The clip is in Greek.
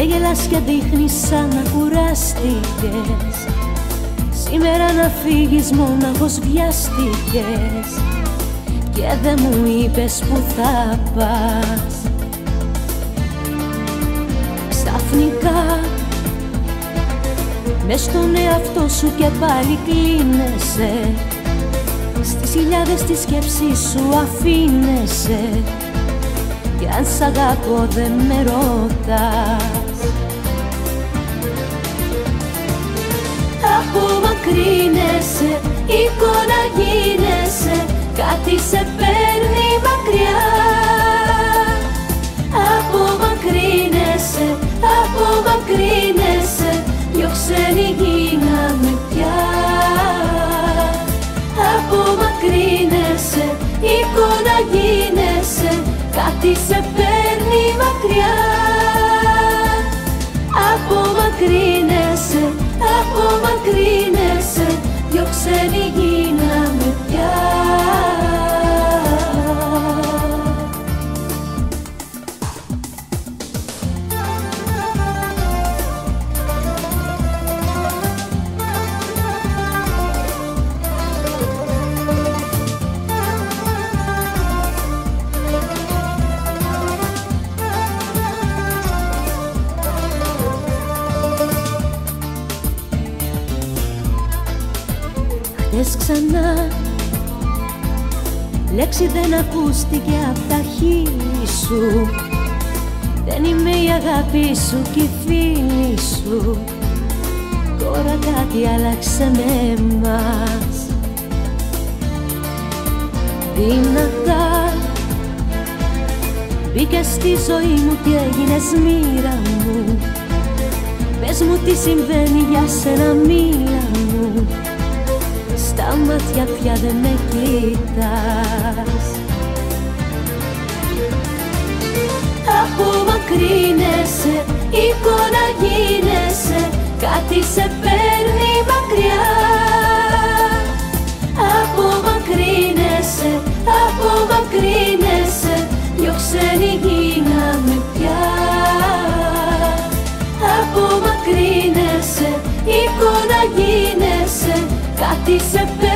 γελάς και δείχνεις σαν να κουράστηκες. Σήμερα να φύγεις μόναχος βιάστηκες και δεν μου είπες που θα πας. Ξαφνικά μες στον εαυτό σου και πάλι κλείνεσαι. Στις χιλιάδες της σκέψης σου αφήνεσαι κι αν σ' αγαπώ δεν με ρωτάς. Απομακρύνεσαι, εικόνα γίνεσαι, κάτι σε παίρνει μακριά. Απομακρύνεσαι, απομακρύνεσαι, δυο ξένοι γίναμε πια. Απομακρύνεσαι, εικόνα γίνεσαι, κάτι σε παίρνει μακριά. Απομακρύνεσαι, απομακρύνεσαι, δυο ξένοι γίναμε πια. Χτες ξανά λέξη δεν ακούστηκε απ' τα χείλη σου. Δεν είμαι η αγάπη σου κι η φίλη σου. Τώρα κάτι άλλαξε με εμάς. Δυνατά μπήκες στη ζωή μου και έγινες μοίρα μου. Πες μου τι συμβαίνει για σένα, μίλα μου. Στα μάτια πια δεν με κοιτάς. Απομακρύνεσαι, εικόνα γίνεσαι, κάτι σε παίρνει μακριά. Απομακρύνεσαι, απομακρύνεσαι, δυο ξένοι γίναμε πια. Απομακρύνεσαι, εικόνα γίνεσαι, κάτι σε παίρνει.